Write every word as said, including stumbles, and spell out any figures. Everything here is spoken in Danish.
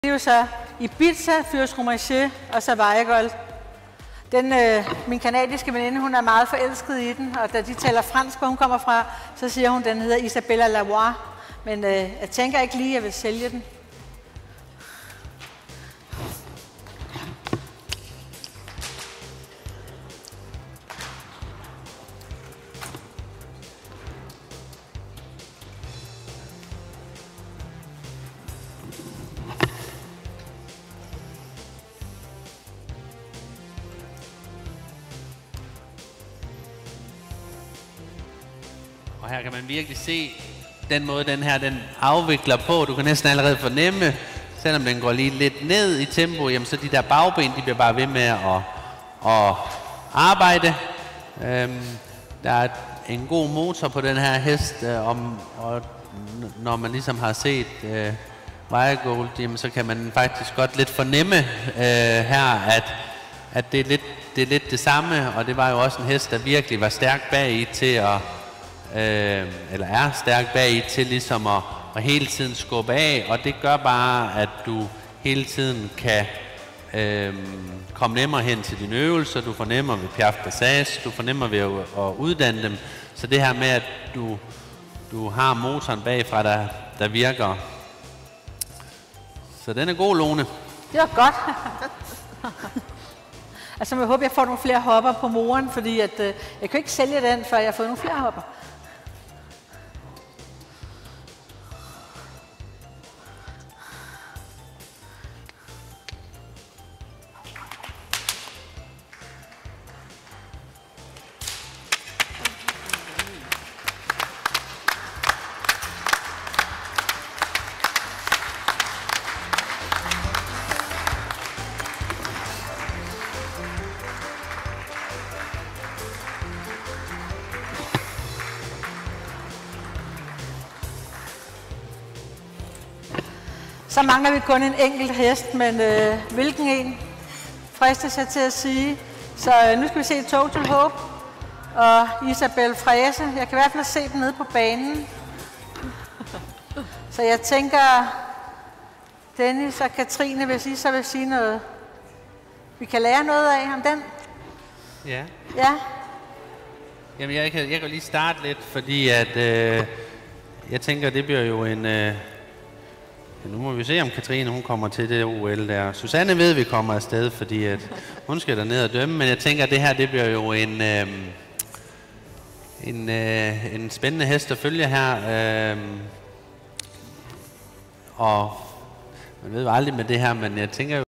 Det er jo så Ibiza, Fürst Romaché og Savoy-Gold. Den, øh, min kanadiske veninde, hun er meget forelsket i den, og da de taler fransk, hvor hun kommer fra, så siger hun, at den hedder Isabella Lavoie. Men øh, jeg tænker ikke lige, at jeg vil sælge den. Og her kan man virkelig se den måde, den her den afvikler på. Du kan næsten allerede fornemme, selvom den går lige lidt ned i tempo, jamen så de der bagben, de bliver bare ved med at, at arbejde. Øhm, der er en god motor på den her hest, øh, om, og når man ligesom har set øh, Savoy-Gold, jamen så kan man faktisk godt lidt fornemme øh, her, at, at det, er lidt, det er lidt det samme, og det var jo også en hest, der virkelig var stærk bag i til at Øh, eller er stærk bag i til ligesom at, at hele tiden skubbe af, og det gør bare, at du hele tiden kan øh, komme nemmere hen til dine øvelser. Du fornemmer ved Piaffe Passage, du fornemmer ved at, at uddanne dem, så det her med, at du, du har motoren bagfra, der, der virker. Så den er god, Lone. Det var godt. Altså, jeg håber, jeg får nogle flere hopper på moren, fordi at, øh, jeg kan ikke sælge den, før jeg har fået nogle flere hopper. Så mangler vi kun en enkelt hest, men øh, hvilken en fristes jeg til at sige. Så øh, nu skal vi se Total Hope og Isabelle Frese. Jeg kan i hvert fald se den nede på banen. Så jeg tænker, Dennis og Katrine, hvis I så vil sige noget, vi kan lære noget af om den. Ja. Ja. Jamen jeg kan, jeg kan lige starte lidt, fordi at øh, jeg tænker, det bliver jo en... Øh, Nu må vi se, om Katrine hun kommer til det O L der. Susanne ved, vi kommer afsted, fordi at hun skal derned og dømme, men jeg tænker, at det her det bliver jo en, øh, en, øh, en spændende hest at følge her. Øh, og man ved jo aldrig med det her, men jeg tænker jo,